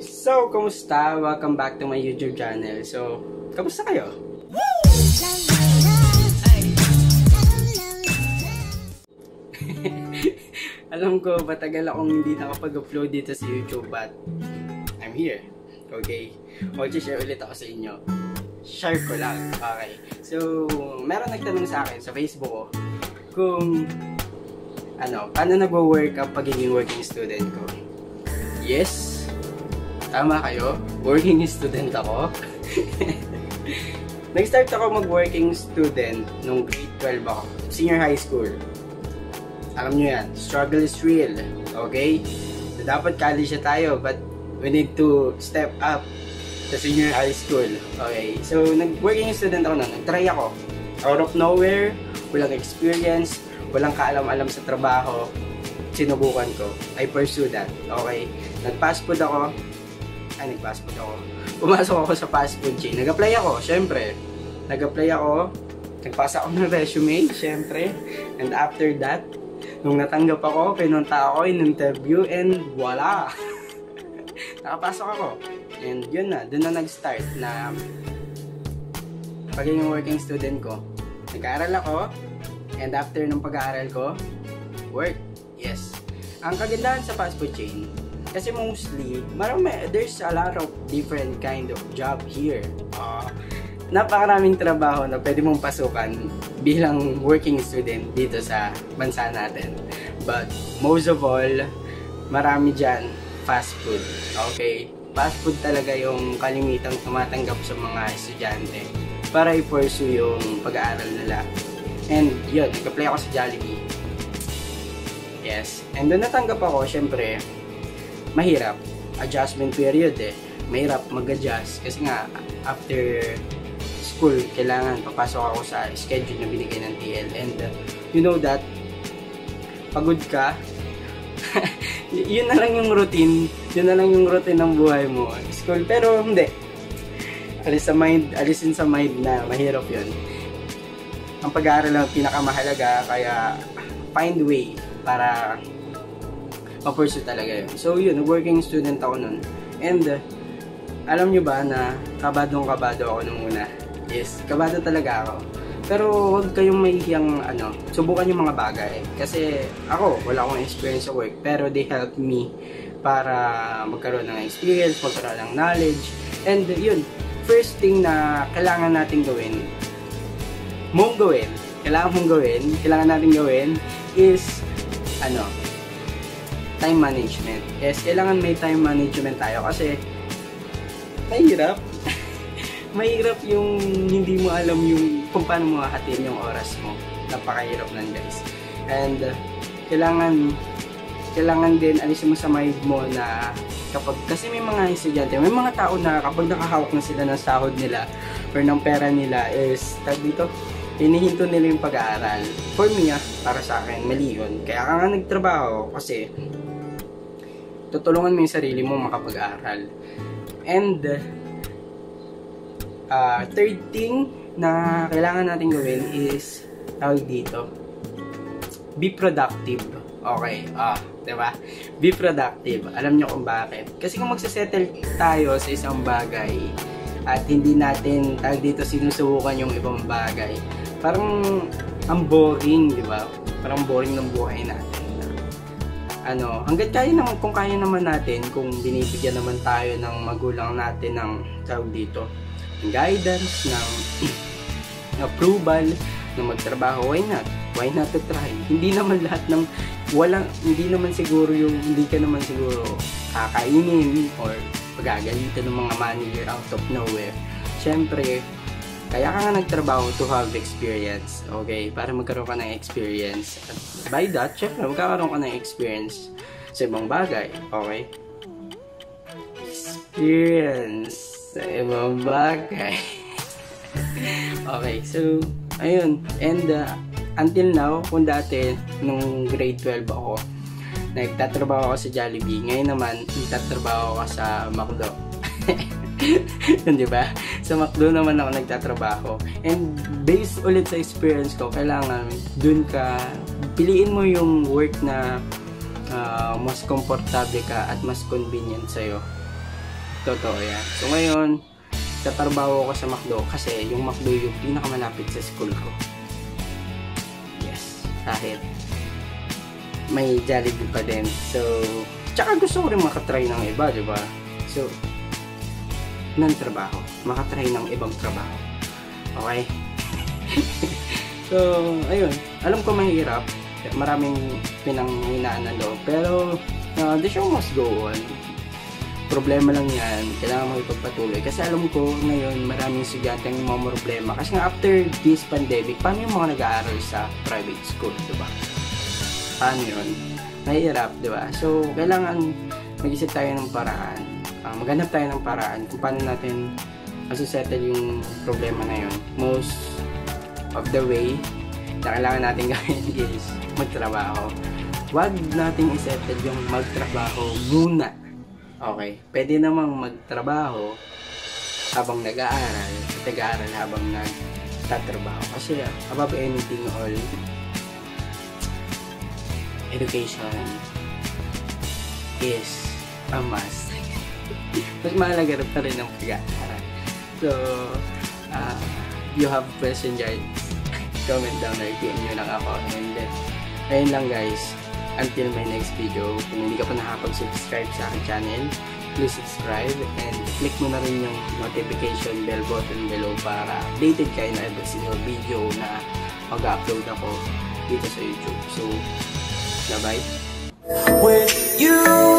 So, kumusta? Welcome back to my YouTube channel. So, kamusta kayo? Alam ko, matagal akong hindi nakapag-upload dito sa YouTube, but I'm here. Okay? Share ulit ako sa inyo. Share ko lang. Okay. So, meron nagtanong sa akin sa Facebook ko kung paano nagwo-work ang pagiging working student ko. Yes, tama kayo. Working student ako. Nag-start ako mag-working student nung grade 12 ako. Senior high school. Alam nyo yan, struggle is real. Okay? So, dapat college na tayo, but we need to step up sa senior high school. Okay? So, nag-working student ako nun. Nag-try ako. Out of nowhere, walang experience, walang kaalam-alam sa trabaho. Sinubukan ko. I pursue that. Okay? Nag-fast food ako. Pumasok ako sa fast food chain. Nag-apply ako, syempre. Nagpasa ako ng resume, syempre. And after that, nung natanggap ako, pinunta ako in interview, and voila! Nakapasok ako. And yun na, dun na nag-start na pagiging working student ko. Nag-aaral ako, and after ng pag-aaral ko, work. Yes. Ang kagandahan sa fast food chain, kasi mostly, there's a lot of different kind of job here. Napakaraming trabaho na pwede mong pasukan bilang working student dito sa bansa natin. But most of all, marami dyan fast food. Okay? Fast food talaga yung kalimitang tumatanggap sa mga estudyante para i-pursue yung pag-aaral nila. And yun, nag-apply ako sa Jollibee. Yes. And doon natanggap ako, syempre, mahirap. Adjustment period eh. Mahirap mag-adjust. Kasi nga, after school, kailangan papasok ako sa schedule na binigay ng TL. And you know that, pagod ka. Yun na lang yung routine. Yun na lang yung routine ng buhay mo. School, pero hindi. Alisin sa mind na mahirap yun. Ang pag-aaral lang pinakamahalaga, kaya find way para ma-pursue talaga yun. So yun, working student ako nun. And alam nyo ba na kabado ako nung una? Yes, kabado talaga ako. Pero huwag kayong mahihiyang subukan yung mga bagay. Kasi ako, wala akong experience sa work, pero they helped me para magkaroon ng experience, magkaroon ng knowledge. And yun, first thing na kailangan natin gawin is time management. Yes, kailangan may time management tayo kasi mahirap. Mahirap yung hindi mo alam yung kung paano mo hahatiin yung oras mo. Napakahirap nan, guys. And kailangan din alisin mo sa mind mo na kasi may mga estudyante, may mga tao na kapag nakahawak na sila ng sahod nila or ng pera nila is hinihinto nila yung pag-aaral. For me, para sa akin, mali yun. Kaya ka nga nagtrabaho kasi tutulungan mo yung sarili mo makapag-aaral. And third thing na kailangan natin gawin is be productive. Okay, diba? Be productive. Alam nyo kung bakit. Kasi kung magsasettle tayo sa isang bagay at hindi natin sinusubukan yung ibang bagay, parang ang boring, diba? Parang boring ng buhay natin. Hanggat kung kaya naman natin, kung binibigyan naman tayo ng magulang natin ng guidance, ng approval, na magtrabaho, why not? Why not to try? Hindi naman siguro hindi ka naman siguro kakainin or pagagalitan ng mga manager out of nowhere. Siyempre, kaya ka nga nagtrabaho to have experience, okay? Para magkaroon ka ng experience. At by that, syempre, magkakaroon ka ng experience sa ibang bagay, okay? Experience sa ibang bagay. Okay, so, ayun. And, until now, kung dati, nung grade 12 ako, nagtatrabaho ako sa Jollibee. Ngayon naman, nagtatrabaho ako sa McDo. Diba? Sa McDo naman ako nagtatrabaho. And based ulit sa experience ko, kailangan piliin mo yung work na mas komportable ka at mas convenient sa'yo. Totoo yan. So ngayon, tatrabaho ko sa McDo kasi yung McDo yung pinakamalapit sa school ko. Yes. Kahit may Jollibee pa din. So, tsaka gusto ko rin makatry ng iba, di ba? So, ng trabaho. Makatry ng ibang trabaho. Okay? So, ayun. Alam ko mahirap. Maraming pinanghinaan ng loob. Pero, the show must go on. Problema lang yan. Kailangan mo ipagpatuloy. Kasi alam ko, ngayon, maraming estudyante ang mga problema. Kasi nga, after this pandemic, paano yung mga nag-aaral sa private school, diba? Paano yun? Mahirap, diba? So, kailangan mag-isip tayo ng paraan. Maghanap tayo ng paraan kung paano natin masusettle yung problema na yun. Most of the way na kailangan natin gawin is magtrabaho. Huwag natin isettle yung magtrabaho muna. Okay, pwede namang magtrabaho habang nag-aaral at nag-aaral habang nagtatrabaho. Kasi above anything all, education is a must. Mas mahalaga pa rin ang pag-aaral. So, you have question guys, comment down or PM nyo lang ako. And then, ayun lang guys. Until my next video, kung hindi ka pa nakapag-subscribe sa aking channel, please subscribe and click mo na rin yung notification bell button below para updated kayo na every single video na mag-upload ako dito sa YouTube. So, bye-bye! With you